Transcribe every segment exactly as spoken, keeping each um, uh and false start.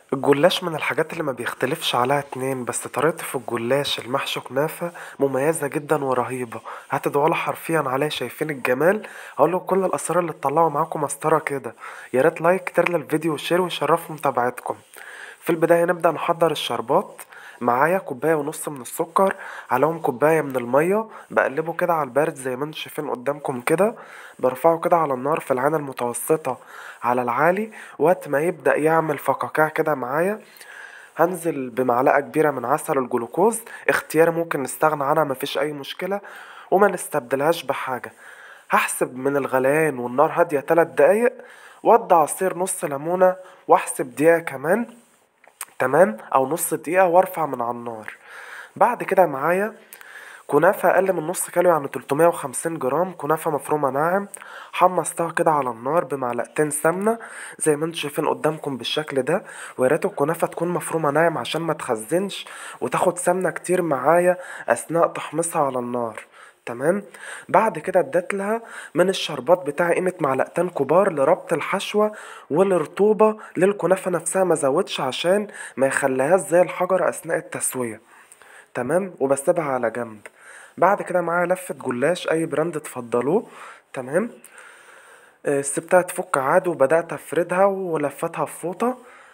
الجلاش من الحاجات اللي ما بيختلفش عليها اتنين، بس طريقتي في الجلاش المحشي كنافة مميزة جدا ورهيبة. هتدعوا حرفيا عليها. شايفين الجمال؟ هقول له كل الاسرار اللي تطلعوا معاكم مسطرة كده. يا ريت لايك كتير للفيديو وشير ويشرفوا متابعتكم. في البداية نبدأ نحضر الشربات. معايا كوباية ونص من السكر، عليهم كوباية من المية، بقلبه كده على البارد زي ما انتم شايفين قدامكم كده. برفعه كده على النار في العين المتوسطة على العالي. وقت ما يبدأ يعمل فقاقيع كده معايا، هنزل بمعلقة كبيرة من عسل الجلوكوز. اختياري ممكن نستغنى عنها، مفيش أي مشكلة، وما نستبدلهاش بحاجة. هحسب من الغليان والنار هادية تلات دقايق، وأدي عصير نص ليمونة، واحسب دقيقة كمان. تمام، او نص دقيقة، وارفع من على النار. بعد كده معايا كنافة اقل من نص كيلو، يعني تلتمية وخمسين جرام كنافة مفرومة ناعم. حمصتها كده على النار بمعلقتين سمنة زي ما انتم شايفين قدامكم بالشكل ده. ويا ريت الكنافة تكون مفرومة ناعم عشان ما تخزنش وتاخد سمنة كتير معايا اثناء تحميصها على النار. تمام. بعد كده اديت لها من الشربات بتاعي قيمة معلقتين كبار لربط الحشوة والرطوبة للكنافة نفسها، ما زودش عشان ما يخليهاش زي الحجر اثناء التسوية. تمام، وبسيبها على جنب. بعد كده معايا لفة جلاش اي براند تفضلوه. تمام. آه، سبتها تفك عادي وبدأت افردها ولفتها في فوطة.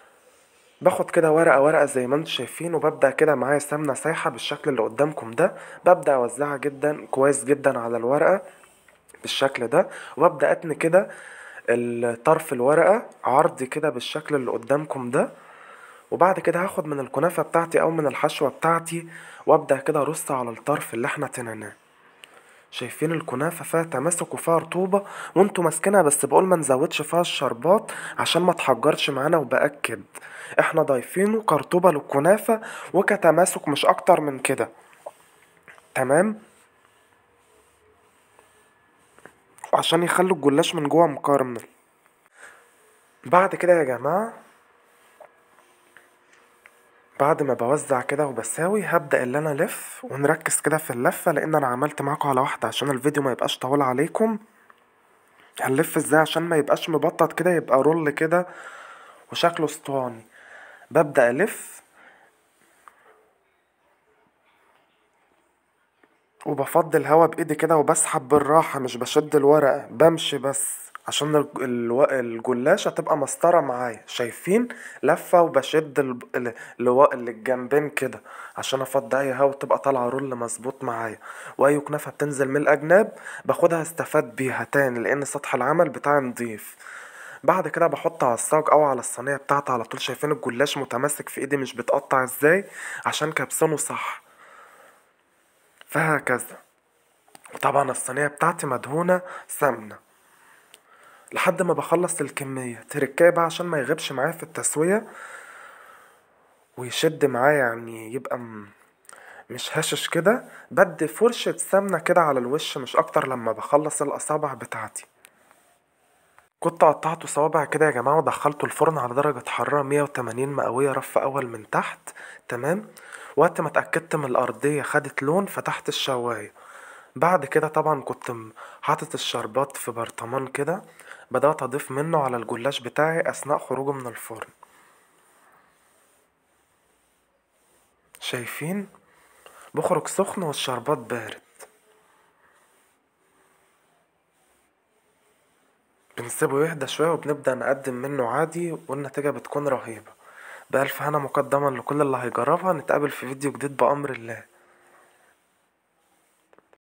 باخد كده ورقة ورقة زي ما انتم شايفين، وببدأ كده معايا سمنة سايحة بالشكل اللي قدامكم ده. ببدأ اوزعها جدا كويس جدا على الورقة بالشكل ده. وببدأ اتني كده الطرف الورقة عرضي كده بالشكل اللي قدامكم ده. وبعد كده هاخد من الكنافة بتاعتي او من الحشوة بتاعتي، وابدأ كده ارص على الطرف اللي احنا تنيناه. شايفين الكنافة فيها تماسك وفيها رطوبة وانتوا ماسكينها، بس بقول ما نزودش فيها الشربات عشان ما تحجرش معانا. وبأكد احنا ضايفينه كرطوبة للكنافة وكتماسك، مش اكتر من كده. تمام، عشان يخلوا الجلاش من جوه مكرمل. بعد كده يا جماعة، بعد ما بوزع كده وبساوي، هبدأ اللي انا الف ونركز كده في اللفة، لان انا عملت معاكم على واحدة عشان الفيديو ما يبقاش طويل عليكم. هنلف ازاي عشان ما يبقاش مبطط كده، يبقى رول كده وشكله اسطواني. ببدأ الف وبفضي الهوا بايدي كده وبسحب بالراحة، مش بشد الورقة، بمشي بس عشان الج- الو- الجلاشة تبقى مسطرة معايا. شايفين؟ لفة وبشد ال- ال- الو- اللي الجنبين كده عشان افضي اي هوا تبقى طالعة رول مظبوط معايا. واي كنافة بتنزل من الاجناب باخدها استفاد بيها تاني، لان سطح العمل بتاعي نضيف. بعد كده بحط على الصاج او على الصينية بتاعتي على طول. شايفين الجلاش متماسك في ايدي، مش بتقطع ازاي؟ عشان كبسونه صح. فهكذا. طبعا الصينية بتاعتي مدهونة سمنة لحد ما بخلص الكمية. تركاية بقى عشان ما يغيبش معايا في التسوية ويشد معايا، يعني يبقى م- مش هشش كده. بدي فرشة سمنة كده على الوش مش اكتر لما بخلص الاصابع بتاعتي. كنت قطعته صوابع كده يا جماعة، ودخلته الفرن على درجة حرارة مية وتمانين مئوية، رف اول من تحت. تمام. وقت ما اتأكدت من الأرضية خدت لون، فتحت الشواية. بعد كده طبعا كنت م- حاطط الشربات في برطمان كده. بدأت أضيف منه على الجلاش بتاعي أثناء خروجه من الفرن. شايفين؟ بخرج سخن والشربات بارد. بنسيبه يهدى شوية وبنبدأ نقدم منه عادي، والنتيجة بتكون رهيبة. بألف هنا مقدما لكل اللي هيجربها. نتقابل في فيديو جديد بأمر الله.